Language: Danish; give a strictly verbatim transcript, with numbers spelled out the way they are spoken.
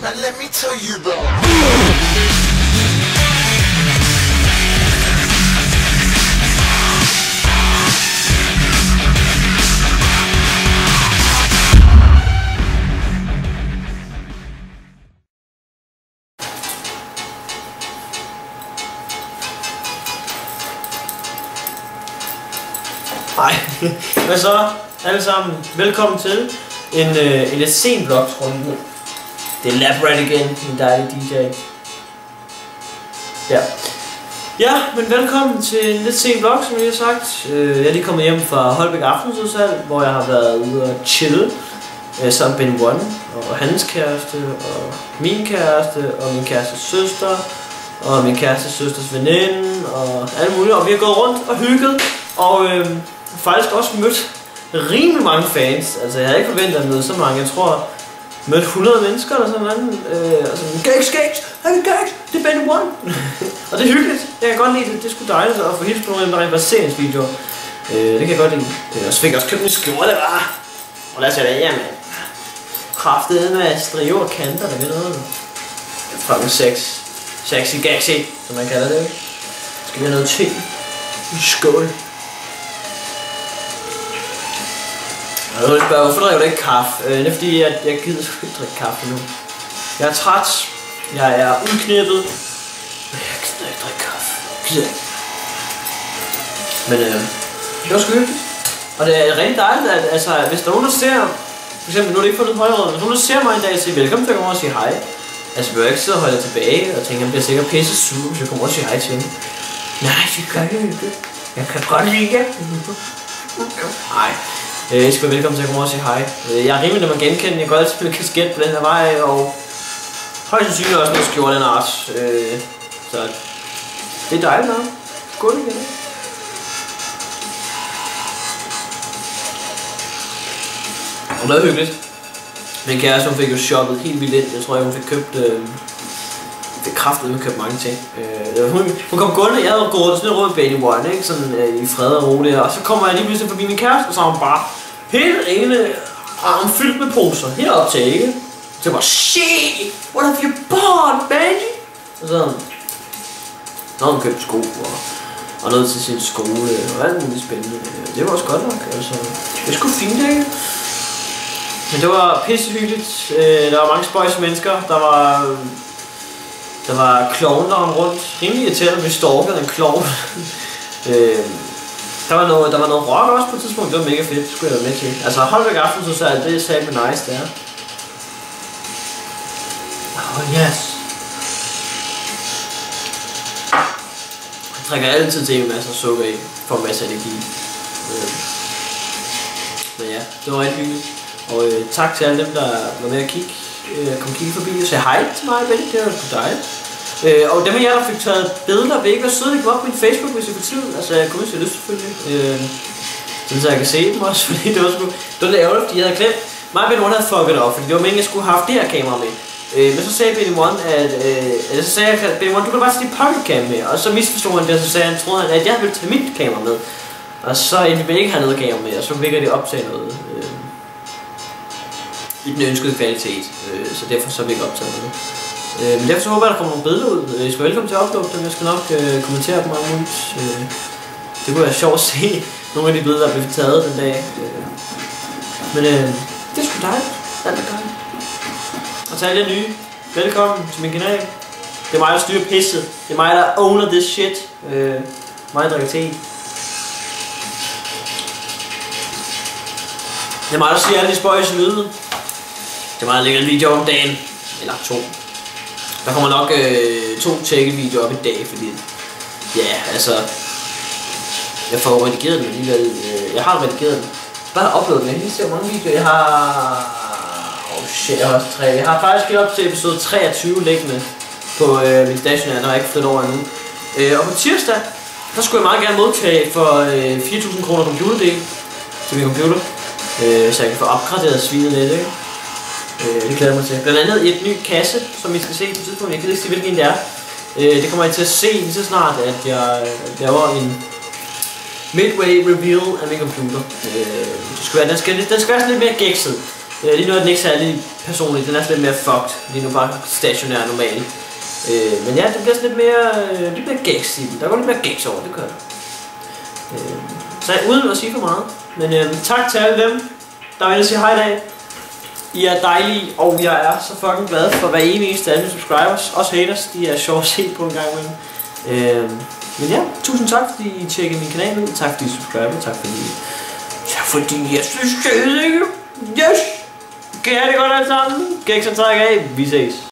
Now let me tell you though. Hej, hvad så alle sammen? Velkommen til en, øh, en lidt sen vlogsrunde. Det er LabRat igen, min dejlige D J. Ja. Ja, men velkommen til en lidt sen vlog, som jeg har sagt. Jeg er lige kommet hjem fra Holbæk Aftensudsalg, hvor jeg har været ude og chille øh, sammen med Ben One og hans kæreste, og min kæreste, og min kærestes søster, og min kærestes søsters veninde, og alle mulige. Og vi har gået rundt og hygget, og øh, faktisk også mødt rimelig mange fans. Altså jeg havde ikke forventet at møde så mange. Jeg tror mødt hundrede mennesker eller sådan noget. Øh, og sådan, Gags, Gags, hey Gags, det er Ben One. Og det er hyggeligt. Jeg kan godt lide det. Det er sgu dejligt at få hilse på nogle, der rent var seriensvideoer. Øh, det kan jeg godt lide. Og så fik jeg også købt en skjorte, var. Og lad os se det, jamen. Kraftet med striver og kanter, der ved noget. Fucking sex. Sexy Gagsy, som man kalder det, ikke? Skal vi have noget te? Skål. Jeg vil spørge, hvorfor drikker du ikke kaffe? Øh, det er fordi, jeg, jeg gider sgu ikke drikke kaffe nu. Jeg er træt. Jeg er udknippet. Men jeg gider ikke drikke kaffe. Jeg gider ikke. Men øh, det var sgu hyggeligt. Og det er rigtig dejligt, at altså, hvis der er nogen, der ser... For eksempel, nu er det ikke fundet på højrød, hvis nogen, der ser mig en dag og siger velkommen til at komme og sige hej. Altså, jeg vil ikke sidde og holde jer tilbage og tænke, at jeg bliver sikkert pisse sur, hvis jeg kommer og siger hej til hende. Nej, det gør jeg ikke. Jeg kan godt lide jer. Nej. Jeg skal være velkommen til at komme og sige hej. Jeg er rimelig, når man genkender. Jeg går altid spille kasket på den her vej, og højst sandsynligt også noget skjorte den art. Så det er dejligt nok. Skål igen. Og det er hyggeligt. Min kæreste, hun fik jo shoppet helt vildt ind. Jeg tror, hun fik købt... Øh, det kraftede, hun købt mange ting. Øh, hun, hun kom gående, jeg havde gået sådan en rød Ben One, ikke? Sådan øh, i fred og ro der. Og så kommer jeg lige pludselig forbi min kæreste, og så har hun bare hele ene arm fyldt med poser. Herop til, ikke? Så jeg bare, shit, what have you bought, baby? Og så så har hun købt sko og, og noget til sin skole og alt muligt spændende. Det var også godt nok, altså. Det er sgu fint, ikke? Men det var pissehyggeligt. Der var mange spøjs mennesker. Der var... Der var klovn, der var rundt. Rimelig irriterende, at vi stalkede en klovn. øh, der, var noget, der var noget rock også på et tidspunkt. Det var mega fedt, det skulle jeg være med til. Altså Holbæk Aftensudsalg, det er satme nice, det er. Oh yes. Jeg drikker altid til med masser af sukker i. For masser af energi. Øh. Men ja, det var rigtig hyggeligt. Og øh, tak til alle dem, der var med at kigge. Øh, kom kigge forbi og sagde hej til mig, ven. Det var sgu dejligt. Øh, og dem af jer, der fik taget billeder, vil ikke være søde, de kom op på min Facebook, hvis I får tid. Altså, jeg kunne ikke se lyst selvfølgelig. Øh, sådan så jeg kan se dem også, fordi det var sgu... Det var lidt ærgerligt, fordi jeg havde glemt. Mig og Ben One havde fucket op, fordi det var meningen, at jeg skulle have haft det her kamera med. Øh, men så sagde Ben One, at... Øh, så sagde jeg, at Ben One, du kan bare tage dit pocketcam med. Og så misforstod han det, og så sagde han, troede han, at jeg ville tage mit kamera med. Og så endte vi ikke have noget kamera med, og så vækker det optage noget. Øh, i den ønskede kvalitet, øh, så derfor så er vi ikke optaget med det. Øh, men derfor så håber jeg, at der kommer nogle billeder ud. I skal velkommen til at uploade dem, jeg skal nok øh, kommentere dem meget muligt. Øh, det kunne være sjovt at se nogle af de billeder, der blev taget den dag. Øh, men øh, det er sgu dejligt. Alt er dejligt. Og til alle jer nye, velkommen til min kanal. Det er mig, der styrer pisset. Det er mig, der owner this shit. Øh, mig, der drikker te. Det er mig, der siger alle de spøjse lyde. Det er meget lækkert video om dagen. Eller to. Der kommer nok øh, to tech-videoer op i dag, fordi... Ja, altså... Jeg får redigeret den alligevel. Øh, jeg har redigeret den. Bare uploadet den. Jeg kan lige se, hvor mange videoer jeg har... Oh shit, jeg har også tre. Jeg har faktisk givet op til episode treogtyve liggende på øh, min stationær, der er ikke flyttet over endnu. Øh, og på tirsdag, der skulle jeg meget gerne modtage for øh, fire tusind kroner computerdel til min computer. Øh, så jeg kan få opgraderet svinet lidt, ikke? Øh, det glæder mig til. Blandt andet et ny kasse, som I skal se på tidspunkt. Jeg kan ikke sige, hvilken det er. Øh, det kommer jeg til at se lige så snart, at jeg laver en midway reveal af min computer. Øh, det skal være, den, skal, den skal være sådan lidt mere gekset. Øh, lige nu er den ikke særlig personlig, den er lidt mere fucked. Lige nu bare stationær normal. Øh, men ja, det bliver sådan lidt mere, øh, lidt mere gags i den. Der går lidt mere gags over, det gør det. Øh, så jeg, uden at sige for meget. Men øh, tak til alle dem, der vil sige hej i dag. I er dejlige, og jeg er så fucking glad for hver eneste af mine subscribers. Også haters, de er sjovt at se på en gang imellem. Øh, men ja, tusind tak fordi I tjekkede min kanal ud. Tak fordi I subscriber, tak fordi Tak fordi jeg synes, det er ikke. Yes! Kan I have det godt alle sammen? Kan I ikke så trække af? Vi ses.